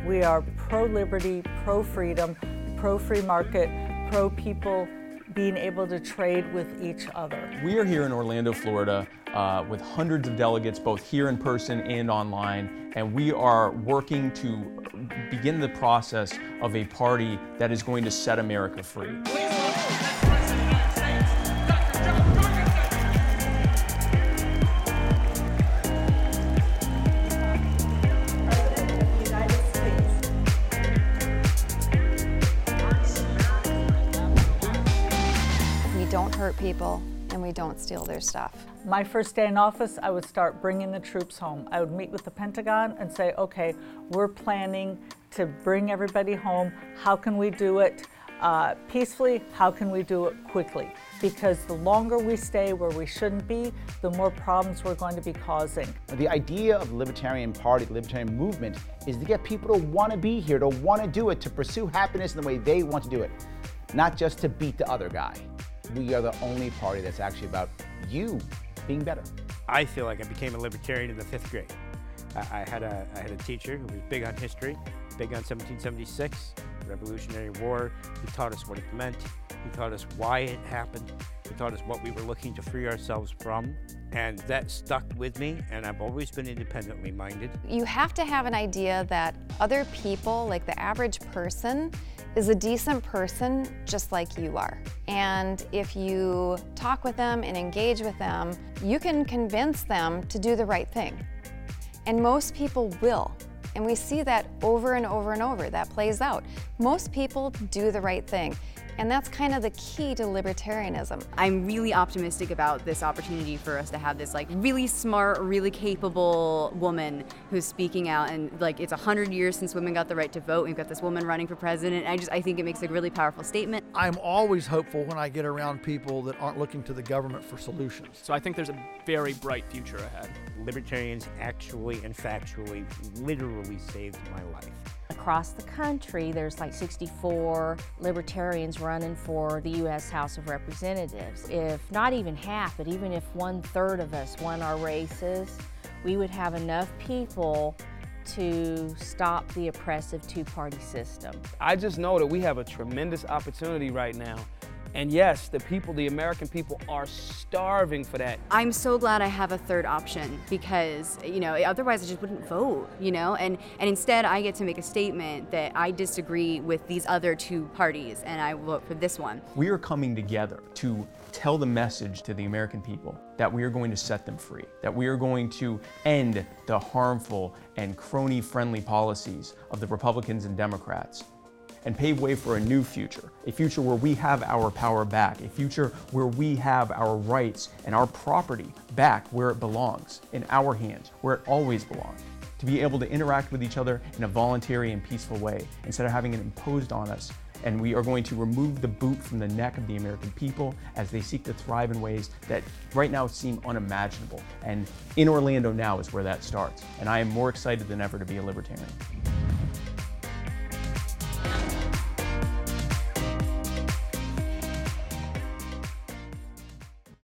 We are pro-liberty, pro-freedom, pro-free market, pro-people being able to trade with each other. We are here in Orlando, Florida, with hundreds of delegates, both here in person and online, and we are working to begin the process of a party that is going to set America free. Don't hurt people and we don't steal their stuff. My first day in office, I would start bringing the troops home. I would meet with the Pentagon and say, okay, we're planning to bring everybody home. How can we do it peacefully? How can we do it quickly? Because the longer we stay where we shouldn't be, the more problems we're going to be causing. The idea of the Libertarian Party, the Libertarian movement, is to get people to want to be here, to want to do it, to pursue happiness in the way they want to do it, not just to beat the other guy. We are the only party that's actually about you being better. I feel like I became a libertarian in the 5th grade. I had a teacher who was big on history, big on 1776, Revolutionary War. He taught us what it meant. He taught us why it happened. He taught us what we were looking to free ourselves from. And that stuck with me, and I've always been independently minded. You have to have an idea that other people, like the average person, is a decent person just like you are. And if you talk with them and engage with them, you can convince them to do the right thing. And most people will. And we see that over and over and over. That plays out. Most people do the right thing. And that's kind of the key to libertarianism. I'm really optimistic about this opportunity for us to have this really smart, really capable woman who's speaking out, and it's 100 years since women got the right to vote. We've got this woman running for president. I think it makes a really powerful statement. I'm always hopeful when I get around people that aren't looking to the government for solutions. So I think there's a very bright future ahead. Libertarians actually and factually, literally saved my life. Across the country, there's 64 libertarians running for the U.S. House of Representatives. If not even half, but even if 1/3 of us won our races, we would have enough people to stop the oppressive two-party system. I just know that we have a tremendous opportunity right now. And yes, the people, the American people, are starving for that. I'm so glad I have a third option because, otherwise I just wouldn't vote, and instead I get to make a statement that I disagree with these other two parties and I vote for this one. We are coming together to tell the message to the American people that we are going to set them free, that we are going to end the harmful and crony-friendly policies of the Republicans and Democrats, and pave way for a new future, a future where we have our power back, a future where we have our rights and our property back where it belongs, in our hands, where it always belonged, to be able to interact with each other in a voluntary and peaceful way, instead of having it imposed on us. And we are going to remove the boot from the neck of the American people as they seek to thrive in ways that right now seem unimaginable. And in Orlando now is where that starts. And I am more excited than ever to be a libertarian.